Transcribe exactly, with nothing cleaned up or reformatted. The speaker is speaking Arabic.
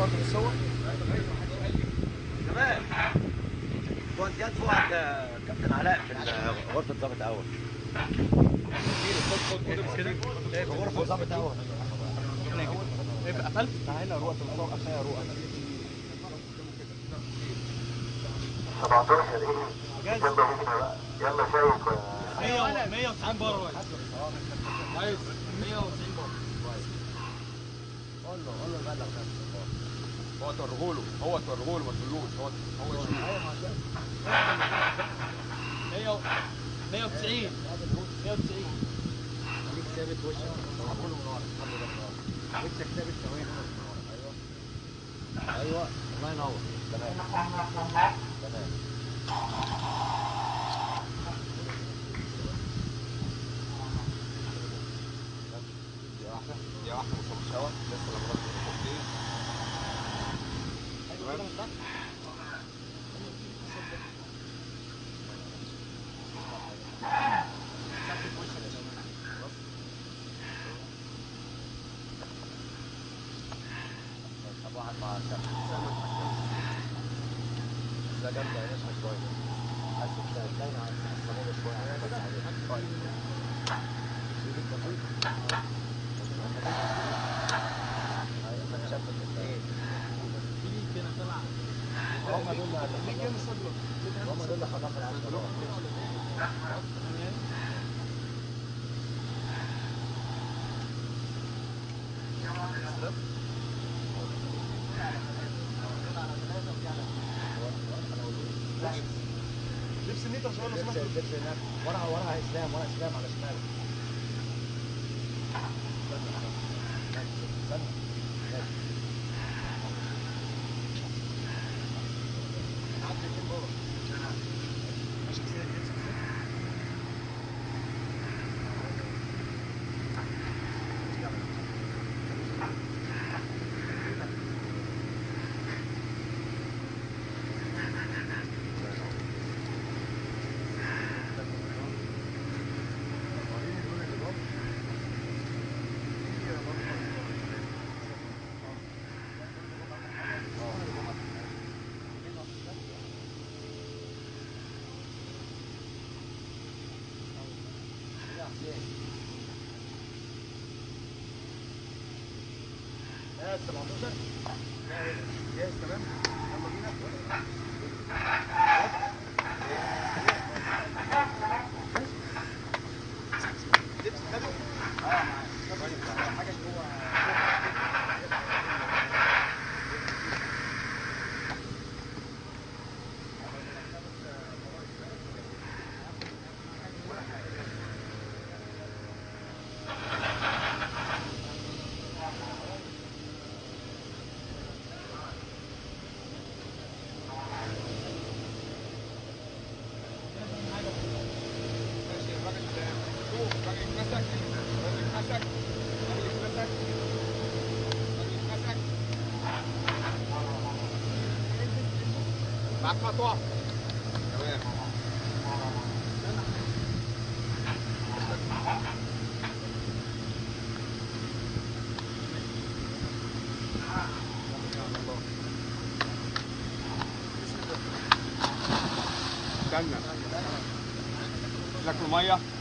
الصور تمام. كنت فؤاد كابتن علاء في غرفه ضابط اول. في غرفه ضابط اول. يبقى قفلت. تعالى روح الصور اخيها روح. سبعتاشر ايه؟ يلا شايف مية وتسعين بره. عايز مية وتسعين بره. قول له قول له بلغ هو توريه له هو توريه له ما تقولوش هو هو يشوف. مية وتسعين مية وتسعين. خليك ثابت وشك كله من ورا. وشك ثابت ثواني من ورا. ايوه ايوه الله ينور. تمام تمام. دي واحدة دي واحدة ما صابش هوا لسه لما رحت الخطين. تمام. واحد مع الكابتن ده جنب عينيش شويه. عايز تلاقي على الصابونه شويه بس عليه. شيل البسيط. ايوه ما تشبك الاثنين. في كده طلع. هم دول اللي هم دول اللي خلاص العشرة. لبس النيتر شويه لو سمحت. لبس هناك ورا ورا اسلام ورا اسلام على شمالك. استنى سبعتاشر جاهز تمام. يلا بينا. لبس ثابت. اه معاك حاجه جوه. معاك مقطوع. تمام. استنى. لك الميه.